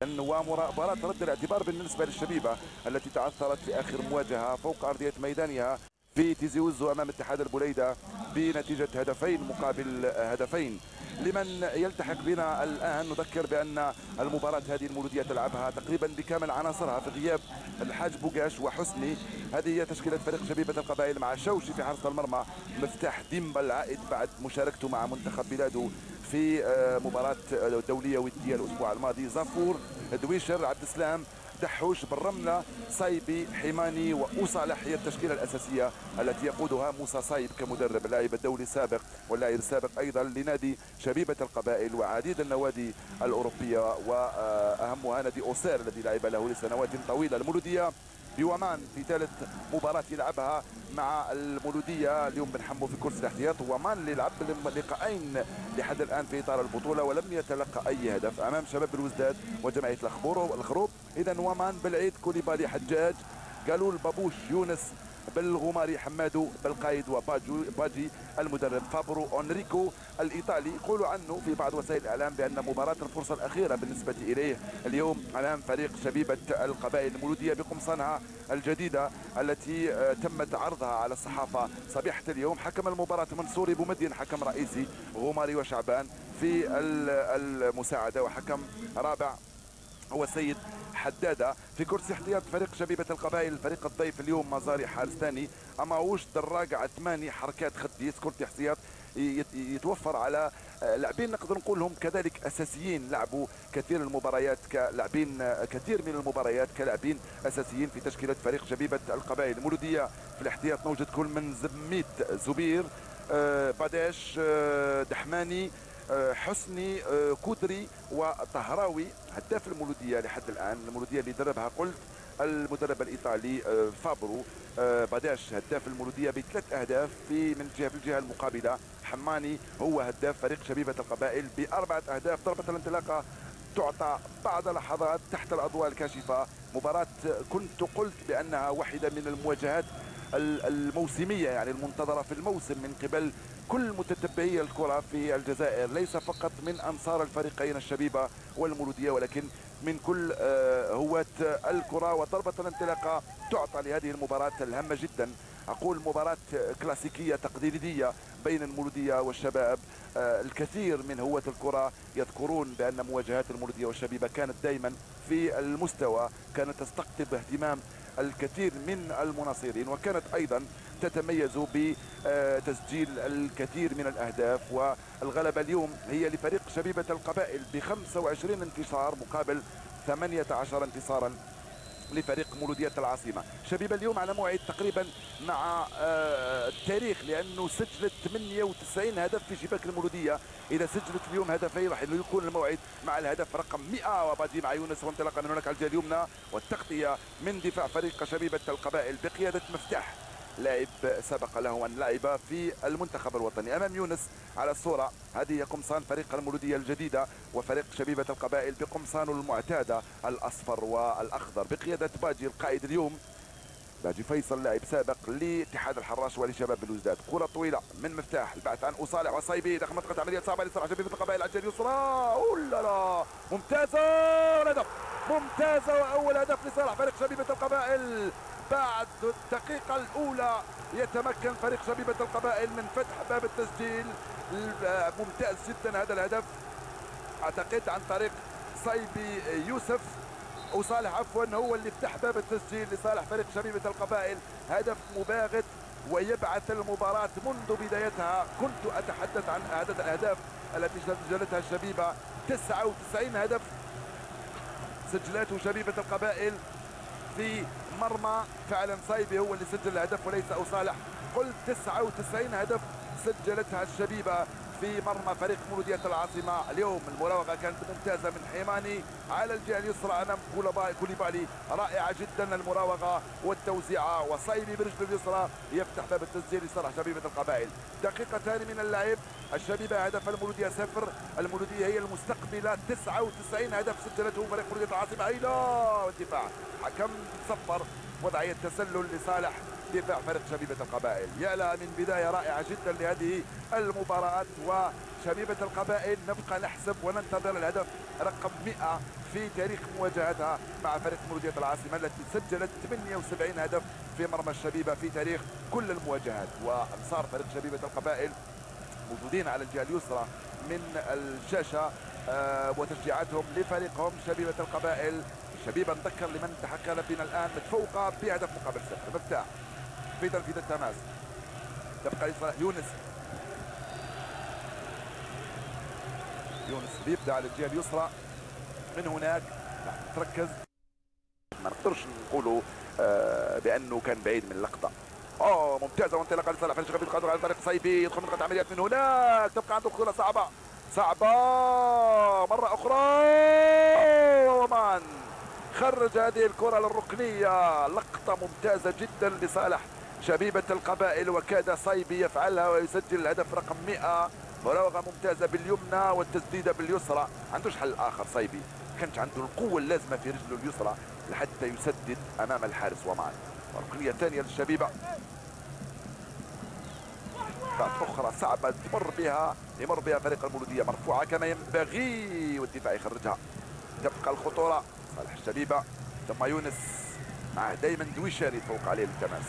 ومباراة رد الاعتبار بالنسبة للشبيبة التي تعثرت في آخر مواجهة فوق أرضية ميدانها في تيزي وزو أمام اتحاد البليدة بنتيجة هدفين مقابل هدفين. لمن يلتحق بنا الآن نذكر بأن المباراة هذه المولودية تلعبها تقريبا بكامل عناصرها في غياب الحاج بوغاش وحسني. هذه هي تشكيلة فريق شبيبة القبائل مع شوشي في حراسة المرمى، مفتاح ديمبا العائد بعد مشاركته مع منتخب بلاده في مباراة دولية ودية الأسبوع الماضي، زافور، دويشر، عبد السلام، دحوش، بالرملة، صايبي، حيماني وأوصالح هي التشكيلة الأساسية التي يقودها موسى صايب كمدرب، اللاعب الدولي السابق واللاعب السابق أيضا لنادي شبيبة القبائل وعديد النوادي الأوروبية وأهمها نادي أوسير الذي لعب له لسنوات طويلة. المولودية بومان في ثالث مباراة يلعبها مع المولودية، اليوم بنحمه في كرسي الاحتياط. ومان اللي لعب لقاءين لحد الآن في إطار البطولة ولم يتلقى أي هدف أمام شباب الوزداد وجمعية الخروب. إذا ومان بالعيد، كوليبالي، حجاج، قالول، بابوش، يونس، بالغماري، حمادو، بالقايد، وباجي المدرب، فابرو اونريكو الايطالي. يقولوا عنه في بعض وسائل الاعلام بان مباراه الفرصه الاخيره بالنسبه اليه اليوم امام فريق شبيبه القبائل المولوديه بقمصانها الجديده التي تمت عرضها على الصحافه صبيحه اليوم. حكم المباراه منصوري بومدين حكم رئيسي، غماري وشعبان في المساعده، وحكم رابع هو سيد حدادة. في كرسي احتياط فريق شبيبة القبائل الفريق الضيف اليوم مزاري حارس ثاني، أماوش، دراج، عثماني، حركات خديس. كرسي احتياط يتوفر على لاعبين نقدر نقولهم كذلك اساسيين، لعبوا كثير المباريات كلاعبين، كثير من المباريات كلاعبين اساسيين في تشكيله فريق شبيبه القبائل المولوديه. في الاحتياط موجود كل من زميت، زبير، باداش، دحماني، حسني، كودري، وطهراوي. هداف المولوديه لحد الان، المولوديه اللي دربها قلت المدرب الايطالي فابرو. باداش هداف المولوديه بثلاث اهداف في الجهه المقابله. حماني هو هداف فريق شبيبه القبائل باربعه اهداف. ضربه الانطلاقه تعطى بعد لحظات تحت الاضواء الكاشفه. مباراه كنت قلت بانها واحده من المواجهات الموسميه، يعني المنتظره في الموسم من قبل كل متتبعي الكره في الجزائر، ليس فقط من انصار الفريقين الشبيبه والمولوديه ولكن من كل هواة الكره. وضربه الانطلاقه تعطى لهذه المباراه الهامه جدا، اقول مباراه كلاسيكيه تقليديه بين المولوديه والشباب. الكثير من هواة الكره يذكرون بان مواجهات المولوديه والشبيبه كانت دائما في المستوى، كانت تستقطب اهتمام الكثير من المناصرين، وكانت ايضا تتميز بتسجيل الكثير من الاهداف. والغلبه اليوم هي لفريق شبيبه القبائل ب 25 انتصار مقابل 18 انتصارا لفريق مولودية العاصمة. شبيبة اليوم على موعد تقريبا مع التاريخ، لأنه سجلت 98 هدف في شباك المولودية. إذا سجلت اليوم هدفين راح يكون الموعد مع الهدف رقم 100. وبادي مع يونس، وانطلاقا من هناك على الجهة اليمنى، والتغطية من دفاع فريق شبيبة القبائل بقيادة مفتاح، لاعب سبق له أن لعب في المنتخب الوطني. أمام يونس على الصورة هذه قمصان فريق المولودية الجديدة، وفريق شبيبة القبائل بقمصانه المعتادة الأصفر والأخضر بقيادة باجي القائد اليوم، باجي فيصل لاعب سابق لاتحاد الحراش ولشباب الوزداد. كرة طويلة من مفتاح، البحث عن أصالح وصايبي داخل منطقة عملية صعبة لصالح شبيبة القبائل على الجهة اليسرى. أولا لا، ممتازة الهدف، ممتازة، وأول هدف لصالح فريق شبيبة القبائل. بعد الدقيقة الأولى يتمكن فريق شبيبة القبائل من فتح باب التسجيل. ممتاز جدا هذا الهدف، أعتقد عن طريق صايبي يوسف أو صالح عفوا، هو اللي فتح باب التسجيل لصالح فريق شبيبة القبائل. هدف مباغت ويبعث المباراة منذ بدايتها. كنت أتحدث عن عدد الأهداف التي سجلتها الشبيبة، 99 هدف سجلته شبيبة القبائل في مرمى. فعلا صايبي هو اللي سجل الهدف وليس أصالح. قلت 99 هدف سجلتها الشبيبة في مرمى فريق مولودية العاصمة. اليوم المراوغة كانت ممتازة من حيماني على الجهة اليسرى أمام كوليبالي، رائعة جدا المراوغة والتوزيعة، وصايبي برجله اليسرى يفتح باب التسجيل لصالح شبيبة القبائل. دقيقتان من اللعب، الشبيبة هدف، المولودية 0. المولودية هي المستقبلة، 99 هدف سجلته فريق مولودية العاصمة. إلى الدفاع، حكم صفر وضعية تسلل لصالح دفاع فريق شبيبة القبائل. يا لها من بداية رائعة جدا لهذه المباراة، وشبيبة القبائل نبقى نحسب وننتظر الهدف رقم 100 في تاريخ مواجهتها مع فريق مولودية العاصمة التي سجلت 78 هدف في مرمى الشبيبة في تاريخ كل المواجهات. وأنصار فريق شبيبة القبائل موجودين على الجهة اليسرى من الشاشة وتشجيعاتهم لفريقهم شبيبة القبائل. شبيبة نذكر لمن تحكى بنا الآن متفوقة بهدف مقابل صفر. مفتاح في تنفيذ التماس تبقى لصالح يونس. يونس بيبدا على الجهة اليسرى من هناك تركز. ما نقدرش نقولوا بأنه كان بعيد من اللقطة. ممتازة وانطلاقة لصالح فريق شبيبة القبائل على طريق صيبي يدخل منطقة عمليات من هناك. تبقى عنده كرة صعبة مرة أخرى ومان خرج هذه الكرة للركنية. لقطة ممتازة جدا لصالح شبيبة القبائل وكاد صيبي يفعلها ويسجل الهدف رقم 100. مراوغة ممتازة باليمنى والتسديدة باليسرى. عندوش حل آخر صيبي، كانش عنده القوة اللازمة في رجله اليسرى لحتى يسدد أمام الحارس ومان. ركنية ثانية للشبيبة، أخرى صعبة يمر بها فريق المولودية، مرفوعة كما ينبغي والدفاع يخرجها. تبقى الخطورة صالح الشبيبة ثم يونس معه دائما دويشاري فوق عليه التماس.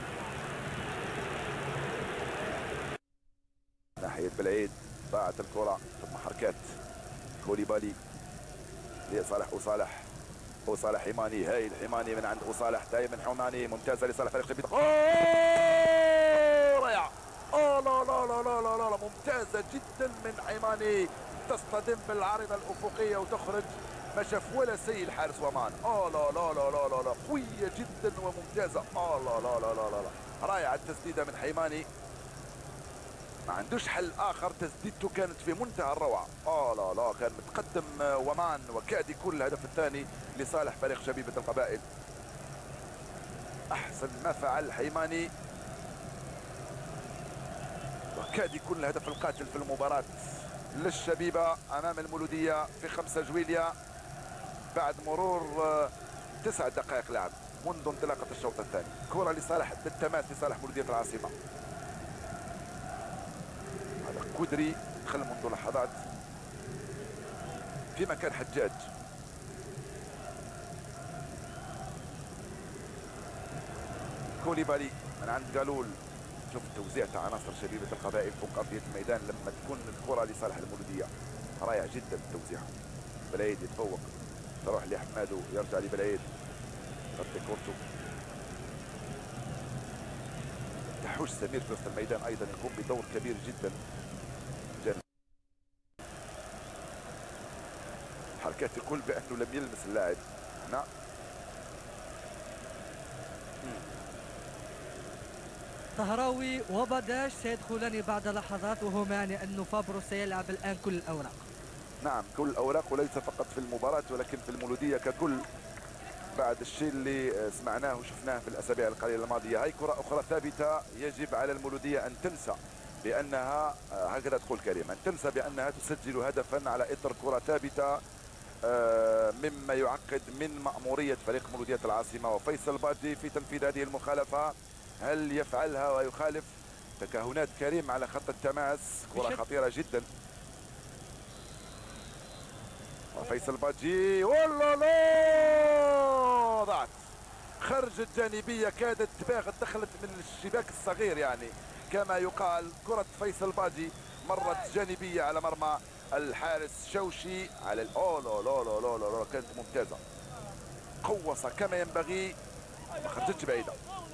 ناحية بالعيد ضاعت الكرة ثم حركات كوليبالي لصالح وصالح حماني. هايل حماني من عند وصالح دائما حماني ممتازة لصالح فريق شبيبة. رائعة. لا لا لا لا لا لا ممتازة جدا من حماني، تصطدم بالعارضة الأفقية وتخرج ما شاف ولا سي الحارس ومان. لا لا لا لا لا لا قوية جدا وممتازة. لا لا لا لا لا رائعة التسديدة من حماني، ما عندوش حل آخر، تسديدته كانت في منتهى الروعة. لا لا كان متقدم ومان وكاد يكون الهدف الثاني لصالح فريق شبيبة القبائل. أحسن ما فعل حيماني وكاد يكون الهدف القاتل في المباراة للشبيبة أمام المولودية في 5 جويلية بعد مرور 9 دقائق لعب منذ انطلاقة الشوط الثاني. كرة لصالح بالتماس لصالح مولودية العاصمة. هذا كودري دخل منذ لحظات في مكان حجاج. كوليبالي من عند قالول. شوف توزيع عناصر شبيبة القبائل فوق أرضية الميدان لما تكون الكرة لصالح المولودية، رائع جدا التوزيع. بلعيد يتفوق، تروح لحمادو يرجع لبلعيد يغطي كورته. تحوش سمير في وسط الميدان أيضا يقوم بدور كبير جدا. حركات يقول بأنه لم يلمس اللاعب. نعم طهراوي وبداش سيدخلان بعد لحظات وهما أنه فابرو سيلعب الآن كل الأوراق. نعم كل الأوراق وليس فقط في المباراة ولكن في المولودية ككل بعد الشيء اللي سمعناه وشفناه في الأسابيع القليلة الماضية. هاي كرة أخرى ثابتة يجب على المولودية أن تنسى بأنها هكذا تقول كريم أن تنسى بأنها تسجل هدفا على إثر كرة ثابتة مما يعقد من مأمورية فريق مولودية العاصمة وفيصل باجي في تنفيذ هذه المخالفة. هل يفعلها ويخالف؟ تكهنات كريم على خط التماس، كرة خطيرة جدا. وفيصل باجي والله لا ضاعت خرجت جانبية كادت تباغت دخلت من الشباك الصغير يعني كما يقال. كرة فيصل باجي مرت جانبية على مرمى الحارس شوشي على لا لا لا لا لا كانت ممتازة، قوصة كما ينبغي ما خرجتش بعيدة.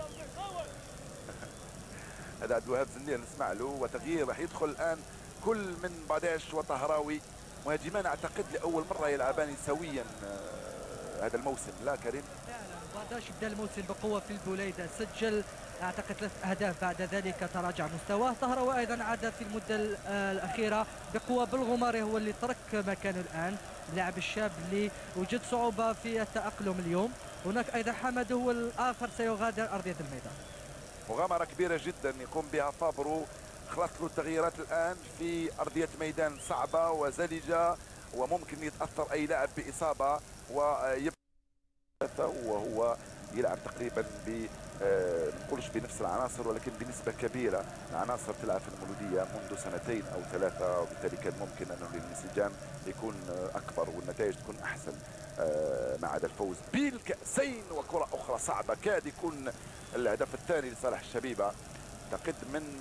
هذا عبد الوهاب زنير نسمع له. وتغيير راح يدخل الآن كل من باداش وطهراوي مهاجمان اعتقد لاول مره يلعبان سويا هذا الموسم. لا كريم فعلا باداش بدا الموسم بقوه في البوليده، سجل اعتقد 3 اهداف، بعد ذلك تراجع مستواه. طهراوي ايضا عاد في المده الاخيره بقوه. بالغماري هو اللي ترك مكانه الان، اللاعب الشاب اللي وجد صعوبه في التاقلم اليوم. هناك ايضا حمد هو الاخر سيغادر ارضيه الميدان. مغامره كبيره جدا يقوم بها فابرو. خلص له التغييرات الان في ارضيه ميدان صعبه وزلجه وممكن يتاثر اي لاعب باصابه ويبقى وهو يلعب تقريبا ب ما نقولش بنفس العناصر ولكن بنسبة كبيرة العناصر تلعب في المولودية منذ سنتين أو ثلاثة، وبالتالي كان ممكن أنه الانسجام يكون أكبر والنتائج تكون أحسن. ما عدا الفوز بالكأسين وكرة أخرى صعبة كاد يكون الهدف الثاني لصالح الشبيبة. اعتقد من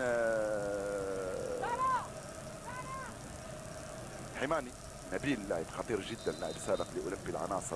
حماني نبيل، لاعب خطير جدا، لاعب سابق لأولمبي العناصر.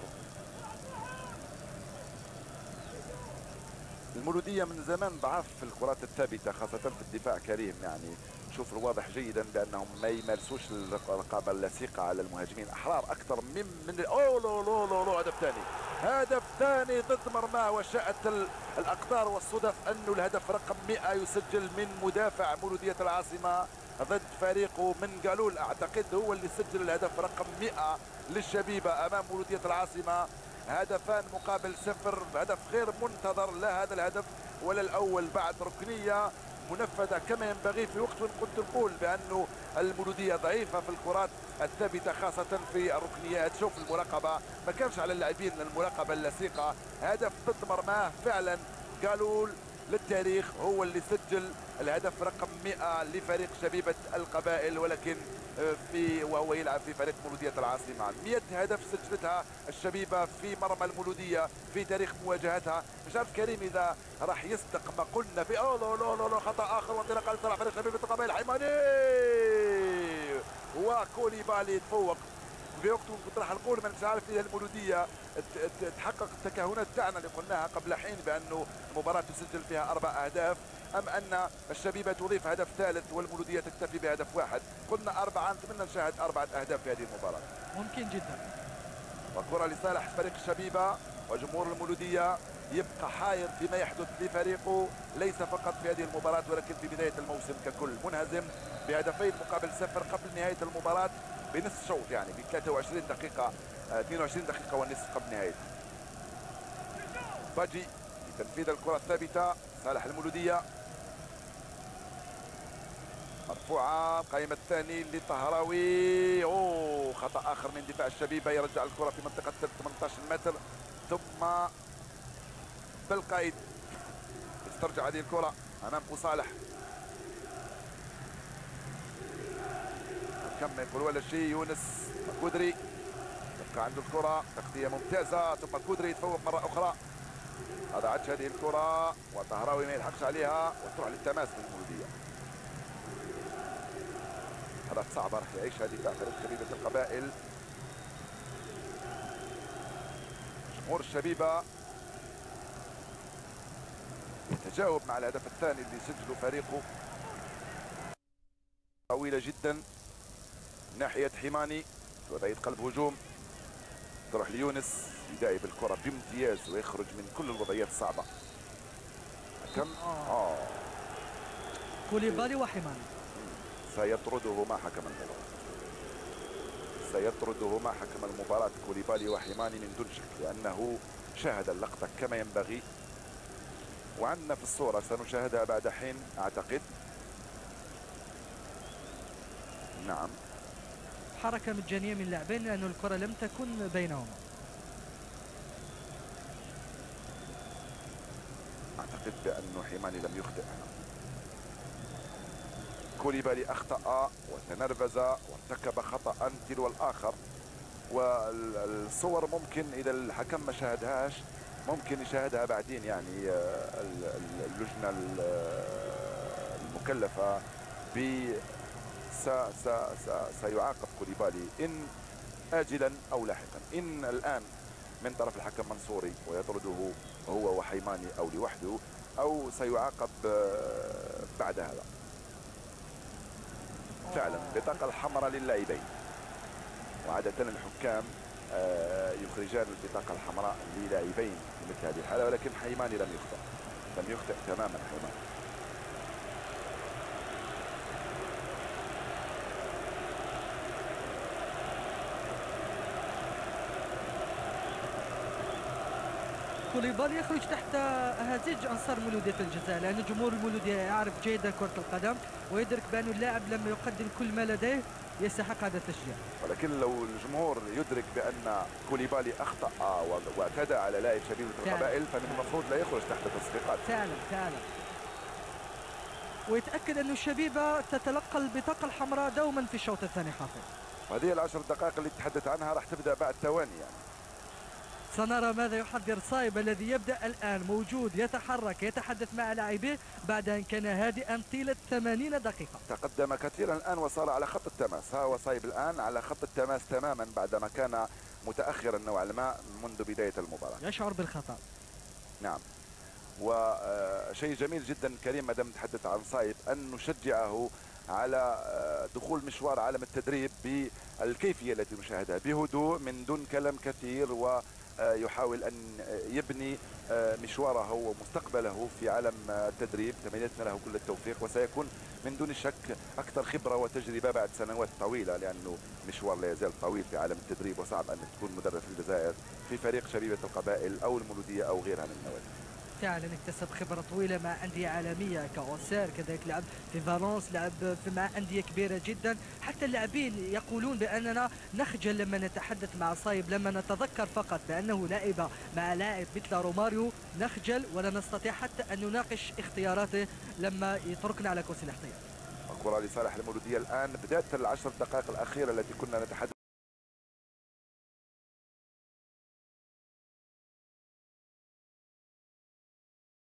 المولودية من زمان ضعاف في الكرات الثابتة خاصة في الدفاع كريم، يعني نشوف الواضح جيدا بأنهم ما يمارسوش الرقابة اللصيقة على المهاجمين الأحرار أكثر من أوه لو لو لو لو. هدف ثاني، هدف ثاني ضد مرماه، وشاءت الأقدار والصدف أنه الهدف رقم 100 يسجل من مدافع مولودية العاصمة ضد فريقه من قالول. أعتقد هو اللي سجل الهدف رقم 100 للشبيبة أمام مولودية العاصمة. هدفان مقابل صفر، هدف غير منتظر، لا هذا الهدف ولا الأول بعد ركنية منفذة كما ينبغي في وقت كنت نقول بأنه المولودية ضعيفة في الكرات الثابتة خاصة في الركنيات. شوف المراقبة ما كانش على اللاعبين المراقبة اللصيقة. هدف ضد مرماه فعلا، قالوا للتاريخ هو اللي سجل الهدف رقم 100 لفريق شبيبة القبائل، ولكن وهو يلعب في فريق مولودية العاصمة. 100 هدف سجلتها الشبيبة في مرمى المولودية في تاريخ مواجهتها. مش عارف كريم إذا راح يصدق ما قلنا في خطأ آخر وانطلاقة لصالح فريق شبيبة القبائل. حيماني وكوليبالي تفوق في وقت كنت راح نقول ما مش عارف اذا المولوديه تحقق التكهنات تاعنا اللي قلناها قبل حين بانه المباراه تسجل فيها 4 اهداف، ام ان الشبيبه تضيف هدف ثالث والمولوديه تكتفي بهدف واحد. قلنا 4، نتمنى نشاهد 4 اهداف في هذه المباراه. ممكن جدا. وكره لصالح فريق الشبيبه، وجمهور المولوديه يبقى حائر فيما يحدث لفريقه ليس فقط في هذه المباراه ولكن في بدايه الموسم ككل. منهزم بهدفين مقابل صفر قبل نهايه المباراه بنصف شوط، يعني ب 23 دقيقة 22 دقيقة والنصف قبل نهايته. باجي لتنفيذ الكرة الثابتة صالح المولودية، مرفوعة قائمة الثاني للطهراوي. اوه خطأ آخر من دفاع الشبيبة، يرجع الكرة في منطقة 18 متر ثم بالقيد تسترجع هذه الكرة أمام أبو صالح. كم يقول ولا شيء يونس كودري يبقى عنده الكرة، تغطية ممتازة ثم كودري يتفوق مرة أخرى. هذا عدش هذه الكرة وطهراوي ما يلحقش عليها وتروح للتماس من المولودية. هذا صعبة راح يعيش هذه فريق شبيبة القبائل. جمهور الشبيبة يتجاوب مع الهدف الثاني اللي سجله فريقه. طويلة جدا ناحية حماني في وضعية قلب هجوم، تروح ليونس يداعي بالكرة بامتياز ويخرج من كل الوضعيات الصعبة. كم كوليبالي وحماني سيطردهما حكم المباراة، سيطردهما حكم المباراة كوليبالي وحماني من دون شك، لأنه شاهد اللقطة كما ينبغي وعندنا في الصورة سنشاهدها بعد حين أعتقد. نعم حركة مجانية من اللاعبين لأن الكرة لم تكن بينهما. أعتقد بأنه حماني لم يخطئ. كوليبالي أخطأ وتنرفز وارتكب خطأ تلو الآخر، والصور ممكن إذا الحكم ما شاهدهاش ممكن يشاهدها بعدين، يعني اللجنة المكلفة سيعاقب كوليبالي إن آجلا أو لاحقا. إن الآن من طرف الحكم منصوري ويطرده هو وحيماني أو لوحده، أو سيعاقب بعد هذا. فعلا البطاقة الحمراء للاعبين، وعادة الحكام يخرجان البطاقة الحمراء للاعبين في مثل هذه الحالة، ولكن حيماني لم يخطئ تماما. حيماني كوليبالي يخرج تحت هزيج انصار مولوديه الجزائر، لان جمهور المولوديه يعرف جيدا كره القدم ويدرك بان اللاعب لما يقدم كل ما لديه يستحق هذا التشجيع. ولكن لو الجمهور يدرك بان كوليبالي اخطا واعتدى على لاعب شبيبه القبائل فمن المفروض لا يخرج تحت تصفيقات. فعلا ويتاكد انه الشبيبه تتلقى البطاقه الحمراء دوما في الشوط الثاني حافظ. هذه العشر دقائق اللي تحدث عنها راح تبدا بعد ثواني يعني. سنرى ماذا يحضر صايب الذي يبدا الان موجود يتحرك يتحدث مع لاعبيه بعد ان كان هادئا طيله 80 دقيقه. تقدم كثيرا الان وصار على خط التماس. ها هو صايب الان على خط التماس تماما بعدما كان متاخرا نوعا ما منذ بدايه المباراه. يشعر بالخطا. نعم. وشيء جميل جدا كريم ما دام نتحدث عن صايب ان نشجعه على دخول مشوار عالم التدريب بالكيفيه التي نشاهدها بهدوء من دون كلام كثير، ويحاول ان يبني مشواره ومستقبله في عالم التدريب. تمنيتنا له كل التوفيق، وسيكون من دون شك اكثر خبره وتجربه بعد سنوات طويله، لانه مشوار لا يزال طويل في عالم التدريب، وصعب ان تكون مدرب في الجزائر في فريق شبيبه القبائل او المولوديه او غيرها من النوادي. فعلا اكتسب خبرة طويلة مع أندية عالمية كأوسير، كذلك لعب في فالنس، لعب مع أندية كبيرة جدا. حتى اللاعبين يقولون بأننا نخجل لما نتحدث مع صايب، لما نتذكر فقط بأنه لعب مع لاعب مثل روماريو نخجل ولا نستطيع حتى أن نناقش اختياراته لما يتركنا على كرسي الاحتياط. الكرة لصالح المولودية الآن بداية العشر دقائق الأخيرة التي كنا نتحدث